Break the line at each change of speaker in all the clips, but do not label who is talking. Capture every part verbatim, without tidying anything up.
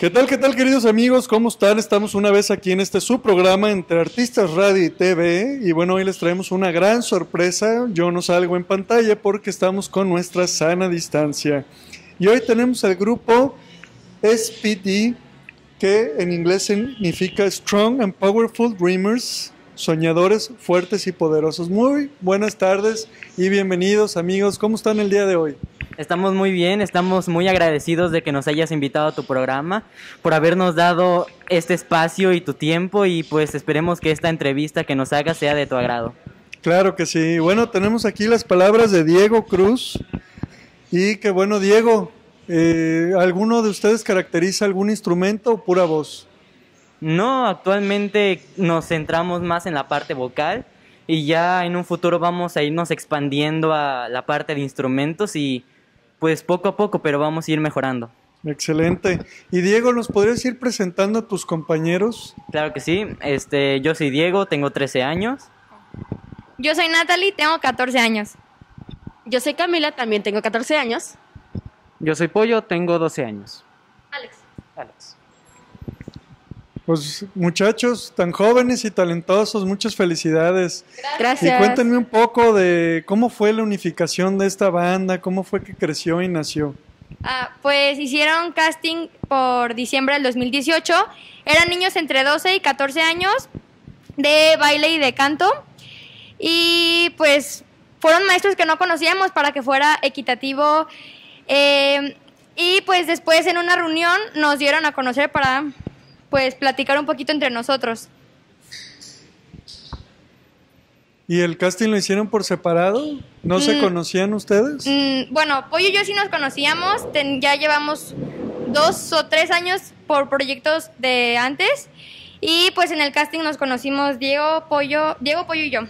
¿Qué tal, qué tal, queridos amigos? ¿Cómo están? Estamos una vez aquí en este su programa Entre Artistas Radio y T V. Y bueno, hoy les traemos una gran sorpresa. Yo no salgo en pantalla porque estamos con nuestra sana distancia. Y hoy tenemos al grupo S P D, que en inglés significa Strong and Powerful Dreamers, soñadores fuertes y poderosos. Muy buenas tardes y bienvenidos, amigos. ¿Cómo están el día de hoy?
Estamos muy bien, estamos muy agradecidos de que nos hayas invitado a tu programa, por habernos dado este espacio y tu tiempo, y pues esperemos que esta entrevista que nos hagas sea de tu agrado.
Claro que sí. Bueno, tenemos aquí las palabras de Diego Cruz. Y que bueno, Diego, eh, ¿alguno de ustedes caracteriza algún instrumento o pura voz?
No, actualmente nos centramos más en la parte vocal y ya en un futuro vamos a irnos expandiendo a la parte de instrumentos y pues poco a poco, pero vamos a ir mejorando.
Excelente. Y Diego, ¿nos podrías ir presentando a tus compañeros?
Claro que sí. Este, yo soy Diego, tengo trece años.
Yo soy Natalie, tengo catorce años.
Yo soy Camila, también tengo catorce años.
Yo soy Pollo, tengo doce años.
Alex.
Alex.
Pues muchachos tan jóvenes y talentosos, muchas felicidades.
Gracias.
Y cuéntenme un poco de cómo fue la unificación de esta banda, cómo fue que creció y nació.
Ah, pues hicieron casting por diciembre del dos mil dieciocho. Eran niños entre doce y catorce años de baile y de canto. Y pues fueron maestros que no conocíamos para que fuera equitativo. Eh, y pues después en una reunión nos dieron a conocer para pues platicar un poquito entre nosotros.
¿Y el casting lo hicieron por separado? ¿No mm, se conocían ustedes?
Mm, bueno, Pollo y yo sí nos conocíamos, ten, ya llevamos dos o tres años por proyectos de antes, y pues en el casting nos conocimos Diego, Pollo, Diego, Pollo y yo.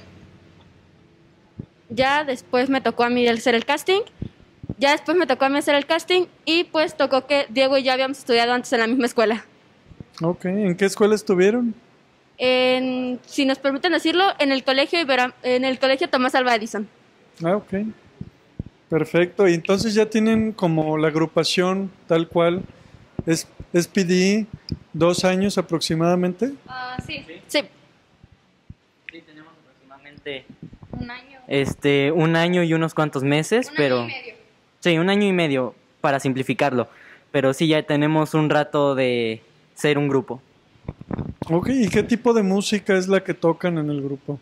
Ya después me tocó a mí hacer el casting, ya después me tocó a mí hacer el casting, y pues tocó que Diego y yo habíamos estudiado antes en la misma escuela.
Ok, ¿en qué escuela estuvieron?
En, si nos permiten decirlo, en el colegio Ibera, en el colegio Tomás Alva Edison.
Ah, ok. Perfecto. Y entonces ya tienen como la agrupación tal cual, es S P D, dos años aproximadamente.
Uh, sí.
sí.
Sí.
Sí, tenemos aproximadamente
Un año.
Este, un año y unos cuantos meses,
un
pero
año y medio.
Sí, un año y medio para simplificarlo. Pero sí, ya tenemos un rato de ser un grupo.
Ok, ¿y qué tipo de música es la que tocan en el grupo?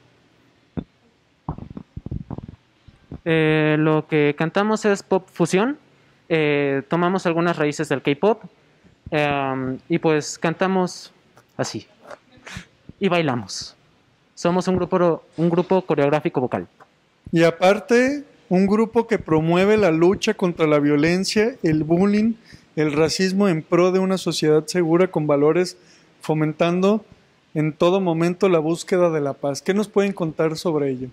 Eh, lo que cantamos es pop fusión. Eh, tomamos algunas raíces del K-pop. Eh, y pues cantamos así. Y bailamos. Somos un grupo, un grupo coreográfico vocal.
Y aparte, un grupo que promueve la lucha contra la violencia, el bullying, el racismo en pro de una sociedad segura con valores, fomentando en todo momento la búsqueda de la paz. ¿Qué nos pueden contar sobre ello?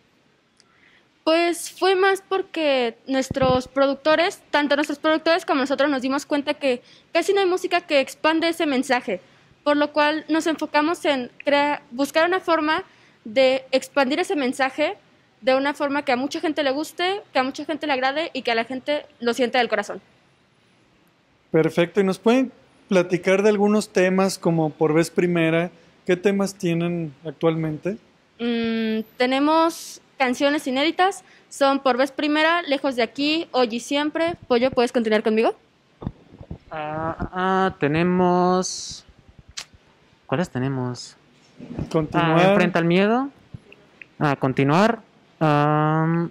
Pues fue más porque nuestros productores, tanto nuestros productores como nosotros, nos dimos cuenta que casi no hay música que expande ese mensaje, por lo cual nos enfocamos en crear, buscar una forma de expandir ese mensaje de una forma que a mucha gente le guste, que a mucha gente le agrade y que a la gente lo sienta del corazón.
Perfecto. ¿Y nos pueden platicar de algunos temas como por vez primera? ¿Qué temas tienen actualmente?
Mm, tenemos canciones inéditas, son Por vez primera, Lejos de aquí, Hoy y siempre. Pollo, ¿puedes continuar conmigo?
Ah, ah, tenemos... ¿Cuáles tenemos?
Continuar.
Ah, Enfrenta al miedo. Ah, continuar. Um...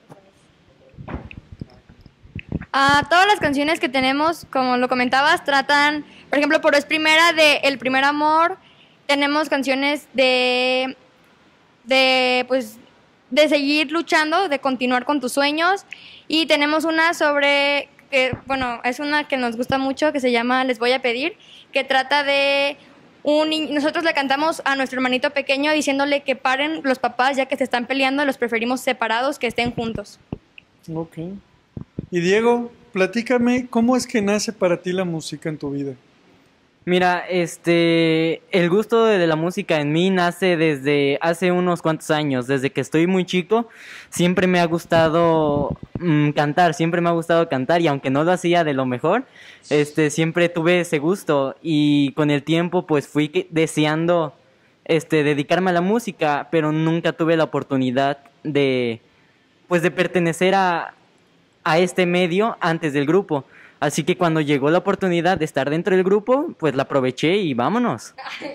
Uh, todas las canciones que tenemos, como lo comentabas, tratan, por ejemplo, por vez primera de El primer amor. Tenemos canciones de, de, pues, de seguir luchando, de continuar con tus sueños. Y tenemos una sobre, que, bueno, es una que nos gusta mucho, que se llama Les voy a pedir, que trata de un niño. Nosotros le cantamos a nuestro hermanito pequeño diciéndole que paren los papás, ya que se están peleando, los preferimos separados, que estén juntos.
Ok. Y Diego, platícame, ¿cómo es que nace para ti la música en tu vida?
Mira, este, el gusto de la música en mí nace desde hace unos cuantos años. Desde que estoy muy chico, siempre me ha gustado mmm, cantar, siempre me ha gustado cantar, y aunque no lo hacía de lo mejor, este, siempre tuve ese gusto, y con el tiempo pues fui que- deseando este, dedicarme a la música, pero nunca tuve la oportunidad de, pues, de pertenecer a, a este medio antes del grupo. Así que cuando llegó la oportunidad de estar dentro del grupo, pues la aproveché y vámonos.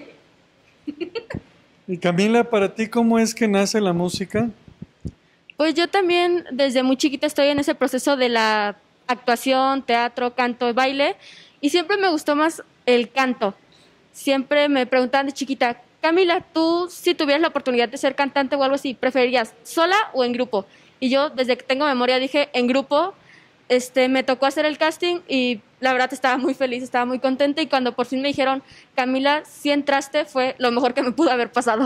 Y Camila, para ti, ¿cómo es que nace la música?
Pues yo también desde muy chiquita estoy en ese proceso de la actuación, teatro, canto, baile, y siempre me gustó más el canto. Siempre me preguntaban de chiquita, Camila, tú si tuvieras la oportunidad de ser cantante o algo así, ¿preferirías sola o en grupo? Y yo desde que tengo memoria dije en grupo. Este, me tocó hacer el casting y la verdad estaba muy feliz, estaba muy contenta, y cuando por fin me dijeron, Camila, si entraste, fue lo mejor que me pudo haber pasado.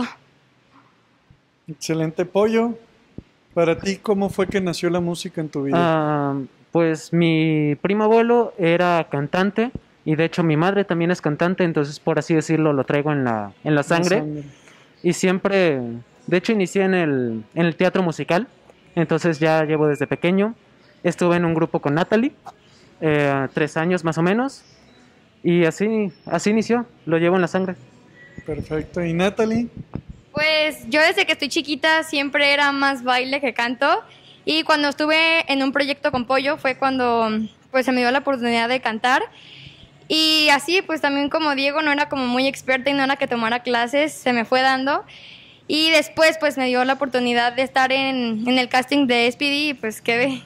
Excelente. Pollo, para ti, ¿cómo fue que nació la música en tu vida?
Ah, pues mi primo abuelo era cantante y de hecho mi madre también es cantante, entonces por así decirlo lo traigo en la, en la sangre. Y siempre, de hecho inicié en el, en el teatro musical, entonces ya llevo desde pequeño. Estuve en un grupo con Natalie, eh, tres años más o menos, y así, así inició, lo llevo en la sangre.
Perfecto. ¿Y Natalie?
Pues yo desde que estoy chiquita siempre era más baile que canto, y cuando estuve en un proyecto con Pollo fue cuando pues se me dio la oportunidad de cantar, y así pues también como Diego no era como muy experta y no era que tomara clases, se me fue dando, y después pues me dio la oportunidad de estar en, en el casting de S P D y pues quedé.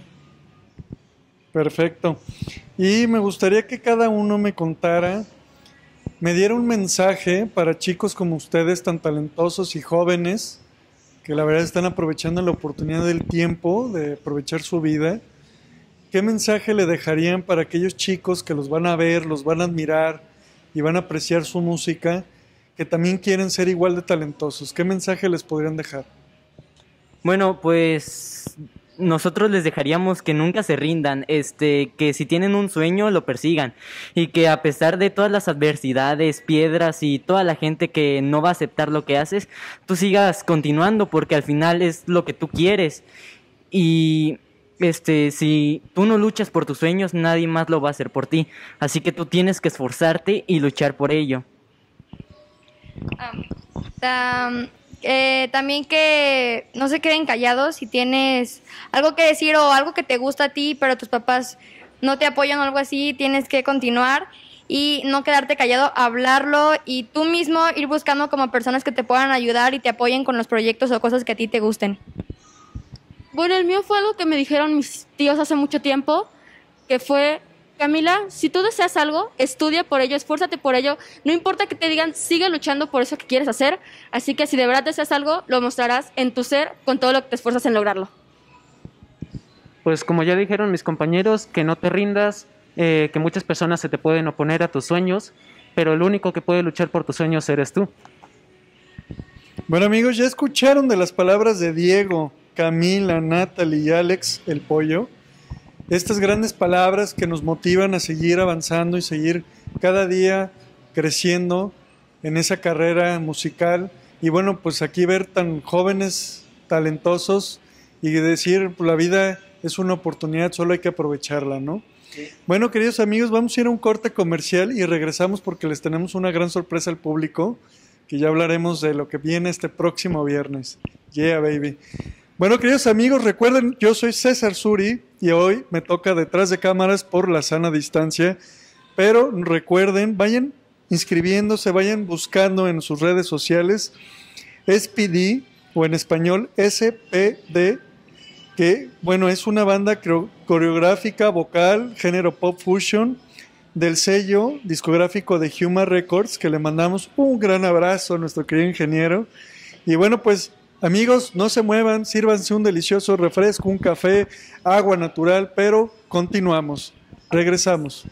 Perfecto. Y me gustaría que cada uno me contara, me diera un mensaje para chicos como ustedes, tan talentosos y jóvenes, que la verdad están aprovechando la oportunidad del tiempo, de aprovechar su vida. ¿Qué mensaje le dejarían para aquellos chicos que los van a ver, los van a admirar y van a apreciar su música, que también quieren ser igual de talentosos? ¿Qué mensaje les podrían dejar?
Bueno, pues nosotros les dejaríamos que nunca se rindan, este, que si tienen un sueño lo persigan, y que a pesar de todas las adversidades, piedras y toda la gente que no va a aceptar lo que haces, tú sigas continuando, porque al final es lo que tú quieres. Y este, si tú no luchas por tus sueños, nadie más lo va a hacer por ti. Así que tú tienes que esforzarte y luchar por ello.
Um, um, eh, también que no se queden callados si tienes algo que decir o algo que te gusta a ti, pero tus papás no te apoyan o algo así, tienes que continuar y no quedarte callado, hablarlo y tú mismo ir buscando como personas que te puedan ayudar y te apoyen con los proyectos o cosas que a ti te gusten.
Bueno, el mío fue algo que me dijeron mis tíos hace mucho tiempo, que fue, Camila, si tú deseas algo, estudia por ello, esfuérzate por ello, no importa que te digan, sigue luchando por eso que quieres hacer, así que si de verdad deseas algo, lo mostrarás en tu ser con todo lo que te esfuerzas en lograrlo.
Pues como ya dijeron mis compañeros, que no te rindas, eh, que muchas personas se te pueden oponer a tus sueños, pero el único que puede luchar por tus sueños eres tú.
Bueno amigos, ya escucharon de las palabras de Diego, Camila, Natalie y Alex, el Pollo. Estas grandes palabras que nos motivan a seguir avanzando y seguir cada día creciendo en esa carrera musical. Y bueno, pues aquí ver tan jóvenes, talentosos y decir, pues la vida es una oportunidad, solo hay que aprovecharla, ¿no? Sí. Bueno, queridos amigos, vamos a ir a un corte comercial y regresamos porque les tenemos una gran sorpresa al público, que ya hablaremos de lo que viene este próximo viernes. Yeah, baby. Bueno, queridos amigos, recuerden, yo soy César Suri y hoy me toca detrás de cámaras por la sana distancia, pero recuerden, vayan inscribiéndose, vayan buscando en sus redes sociales S P D o en español S P D, que bueno, es una banda coreográfica, vocal, género pop fusion, del sello discográfico de Human Records, que le mandamos un gran abrazo a nuestro querido ingeniero. Y bueno, pues amigos, no se muevan, sírvanse un delicioso refresco, un café, agua natural, pero continuamos, regresamos.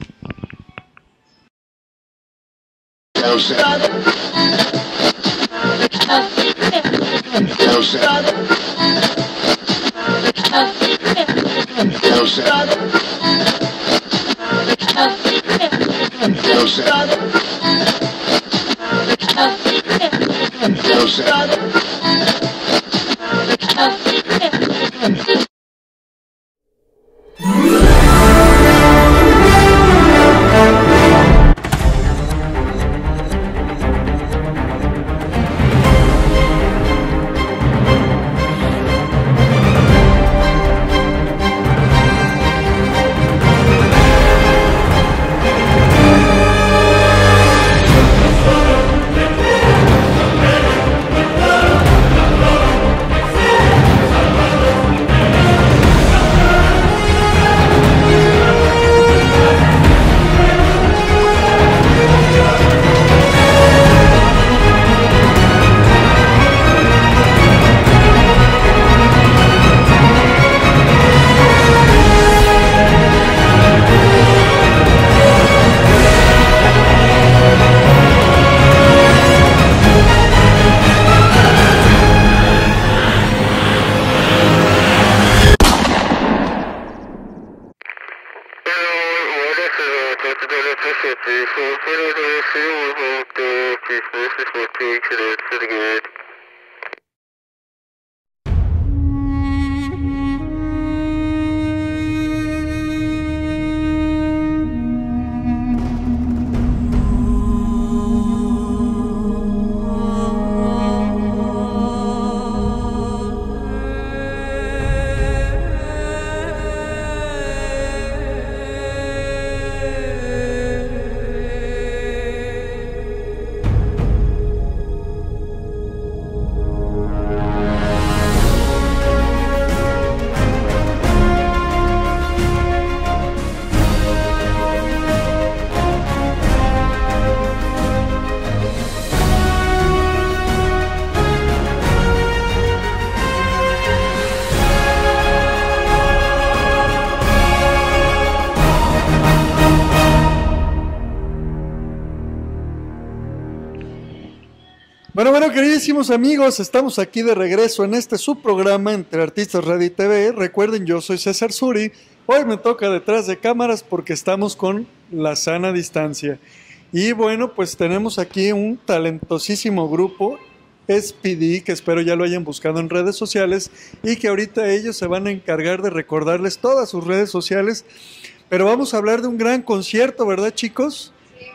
Bueno, bueno, queridísimos amigos, estamos aquí de regreso en este subprograma Entre Artistas Radio y T V. Recuerden, yo soy César Suri. Hoy me toca detrás de cámaras porque estamos con la sana distancia. Y bueno, pues tenemos aquí un talentosísimo grupo, S P D, que espero ya lo hayan buscado en redes sociales y que ahorita ellos se van a encargar de recordarles todas sus redes sociales. Pero vamos a hablar de un gran concierto, ¿verdad, chicos?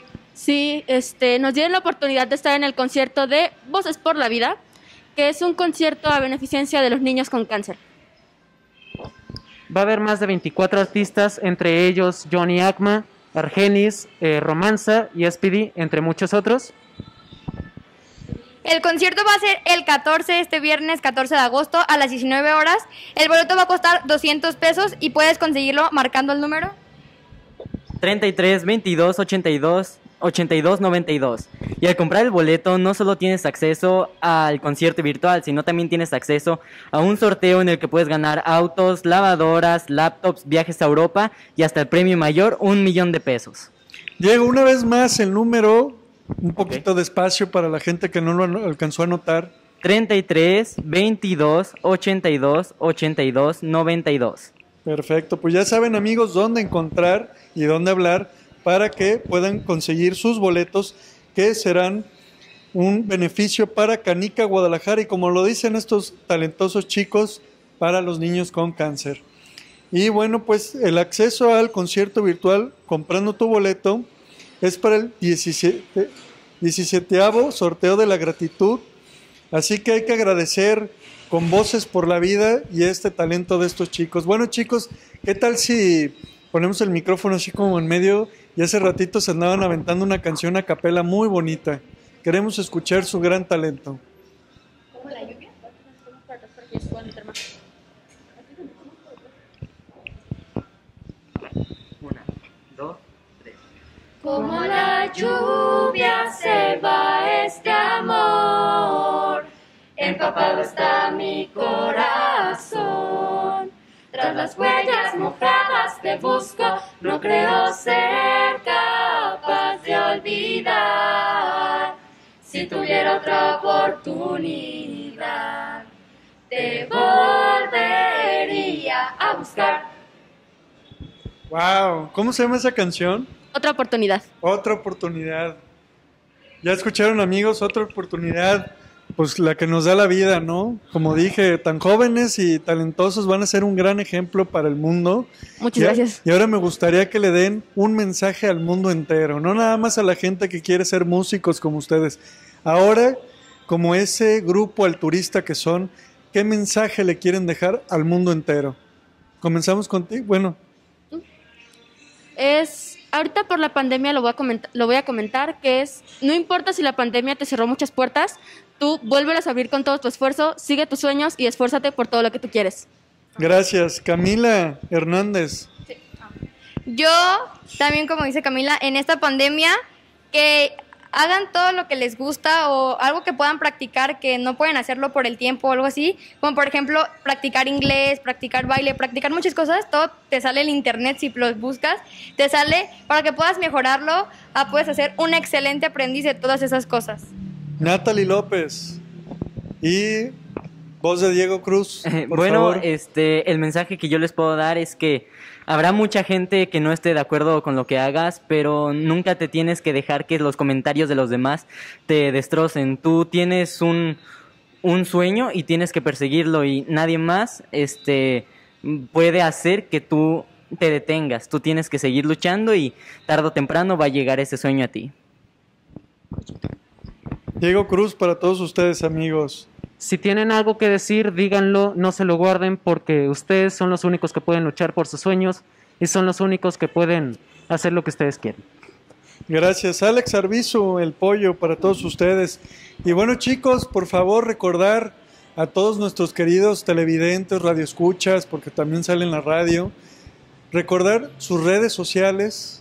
Sí, este, nos dieron la oportunidad de estar en el concierto de Voces por la Vida, que es un concierto a beneficencia de los niños con cáncer.
Va a haber más de veinticuatro artistas, entre ellos Johnny Acma, Argenis, eh, Romanza y S P D, entre muchos otros.
El concierto va a ser el catorce, este viernes catorce de agosto a las diecinueve horas. El boleto va a costar doscientos pesos y puedes conseguirlo marcando el número
treinta y tres, veintidós, ochenta y dos, ochenta y dos, noventa y dos. Y al comprar el boleto no solo tienes acceso al concierto virtual, sino también tienes acceso a un sorteo en el que puedes ganar autos, lavadoras, laptops, viajes a Europa y hasta el premio mayor, un millón de pesos.
Diego, una vez más el número, un poquito okay. despacio para la gente que no lo alcanzó a anotar.
treinta y tres, veintidós, ochenta y dos, ochenta y dos, noventa y dos.
Perfecto, pues ya saben amigos dónde encontrar y dónde hablar para que puedan conseguir sus boletos que serán un beneficio para Canica, Guadalajara y como lo dicen estos talentosos chicos, para los niños con cáncer. Y bueno, pues el acceso al concierto virtual comprando tu boleto es para el diecisiete, diecisiete sorteo de la gratitud, así que hay que agradecer con Voces por la Vida y este talento de estos chicos. Bueno chicos, ¿qué tal si ponemos el micrófono así como en medio? Y hace ratito se andaban aventando una canción a capela muy bonita. Queremos escuchar su gran talento.
¿Como la lluvia?
Una, dos, tres.
Como la lluvia se va este amor, empapado está mi corazón. Tras las huellas mojadas te busco, no creo ser capaz de olvidar. Si tuviera otra oportunidad, te volvería a buscar.
Wow, ¿cómo se llama esa canción?
Otra oportunidad.
Otra oportunidad. Ya escucharon amigos, otra oportunidad. pues la que nos da la vida, ¿no? Como dije, tan jóvenes y talentosos, van a ser un gran ejemplo para el mundo.
Muchas
y,
gracias.
Y ahora me gustaría que le den un mensaje al mundo entero, no nada más a la gente que quiere ser músicos como ustedes. Ahora, como ese grupo alturista que son, ¿qué mensaje le quieren dejar al mundo entero? Comenzamos contigo. Bueno,
Es, ahorita por la pandemia lo voy, a comentar, lo voy a comentar, que es, no importa si la pandemia te cerró muchas puertas, tú vuélvelas a abrir con todo tu esfuerzo, sigue tus sueños y esfuérzate por todo lo que tú quieres.
gracias. Camila Hernández.
Yo también, como dice Camila, en esta pandemia, que hagan todo lo que les gusta o algo que puedan practicar que no pueden hacerlo por el tiempo o algo así, como por ejemplo practicar inglés, practicar baile, practicar muchas cosas, todo te sale en internet si lo buscas, te sale para que puedas mejorarlo, ah, puedes hacer un excelente aprendiz de todas esas cosas.
Natalie López. Y voz de Diego Cruz, por
bueno,
favor.
este, el mensaje que yo les puedo dar es que habrá mucha gente que no esté de acuerdo con lo que hagas, pero nunca te tienes que dejar que los comentarios de los demás te destrocen. Tú tienes un, un sueño y tienes que perseguirlo y nadie más este, puede hacer que tú te detengas. Tú tienes que seguir luchando y tarde o temprano va a llegar ese sueño a ti.
Diego Cruz, para todos ustedes, amigos.
Si tienen algo que decir, díganlo, no se lo guarden porque ustedes son los únicos que pueden luchar por sus sueños y son los únicos que pueden hacer lo que ustedes quieren.
Gracias. Alex Arbizu, el pollo, para todos ustedes. Y bueno, chicos, por favor, recordar a todos nuestros queridos televidentes, radioescuchas, porque también sale en la radio, recordar sus redes sociales.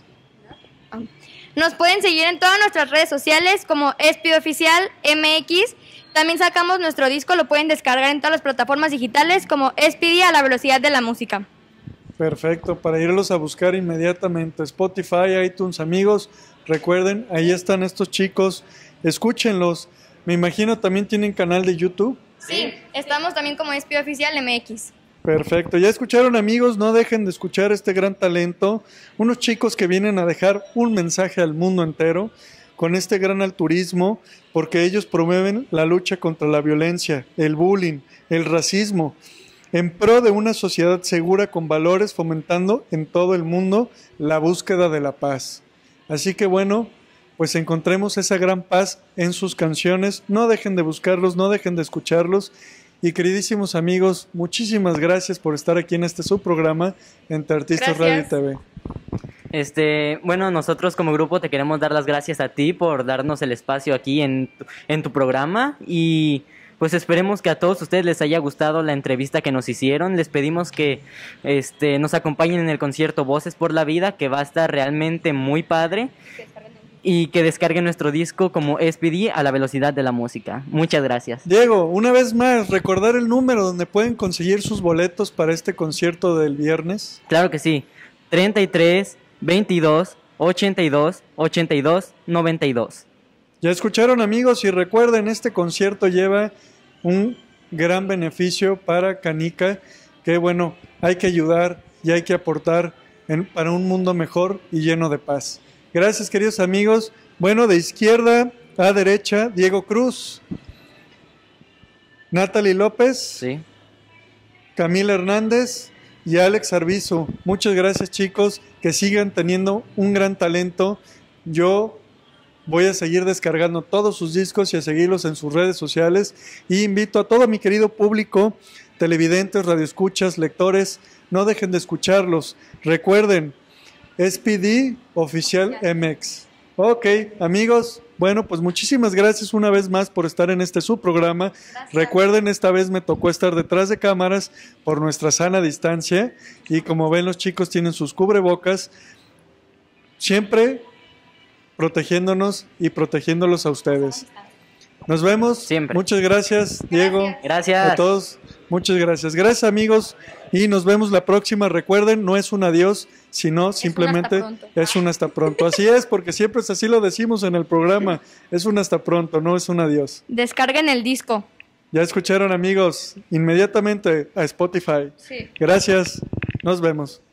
Nos pueden seguir en todas nuestras redes sociales como Espid Oficial M X. También sacamos nuestro disco, lo pueden descargar en todas las plataformas digitales como Speedy a la velocidad de la música.
Perfecto, para irlos a buscar inmediatamente. Spotify, iTunes, amigos, recuerden, ahí están estos chicos, escúchenlos. Me imagino también tienen canal de YouTube.
Sí, estamos también como Espid Oficial M X.
Perfecto, ya escucharon, amigos, no dejen de escuchar este gran talento, unos chicos que vienen a dejar un mensaje al mundo entero con este gran alturismo, porque ellos promueven la lucha contra la violencia, el bullying, el racismo, en pro de una sociedad segura con valores, fomentando en todo el mundo la búsqueda de la paz. Así que bueno, pues encontremos esa gran paz en sus canciones, no dejen de buscarlos, no dejen de escucharlos. Y queridísimos amigos, muchísimas gracias por estar aquí en este subprograma Entre Artistas Radio y T V.
Este, bueno, nosotros como grupo te queremos dar las gracias a ti por darnos el espacio aquí en tu, en tu programa y pues esperemos que a todos ustedes les haya gustado la entrevista que nos hicieron. Les pedimos que este, nos acompañen en el concierto Voces por la Vida, que va a estar realmente muy padre, y que descarguen nuestro disco como Speedy a la velocidad de la música. Muchas gracias.
Diego, una vez más, recordar el número donde pueden conseguir sus boletos para este concierto del viernes.
Claro que sí, treinta y tres, veintidós, ochenta y dos, ochenta y dos, noventa y dos.
Ya escucharon, amigos, y recuerden, este concierto lleva un gran beneficio para Canica, que bueno, hay que ayudar y hay que aportar en, para un mundo mejor y lleno de paz. Gracias, queridos amigos. Bueno, de izquierda a derecha, Diego Cruz, Natalie López,
Sí.
Camila Hernández y Alex Arbizu. Muchas gracias, chicos, que sigan teniendo un gran talento. Yo voy a seguir descargando todos sus discos y a seguirlos en sus redes sociales. Y invito a todo mi querido público, televidentes, radioescuchas, lectores, no dejen de escucharlos. Recuerden, Speedy Oficial M X. Ok, amigos, bueno, pues muchísimas gracias una vez más por estar en este subprograma. Recuerden, esta vez me tocó estar detrás de cámaras por nuestra sana distancia y como ven, los chicos tienen sus cubrebocas, siempre protegiéndonos y protegiéndolos a ustedes. Nos vemos.
Siempre.
Muchas gracias, Diego.
Gracias.
A todos, muchas gracias. Gracias, amigos, y nos vemos la próxima. Recuerden, no es un adiós, sino simplemente
un hasta pronto.
es un hasta pronto. Así es, porque siempre es así lo decimos en el programa. Es un hasta pronto, no es un adiós.
Descarguen el disco.
Ya escucharon, amigos, inmediatamente a Spotify.
Sí.
Gracias, nos vemos.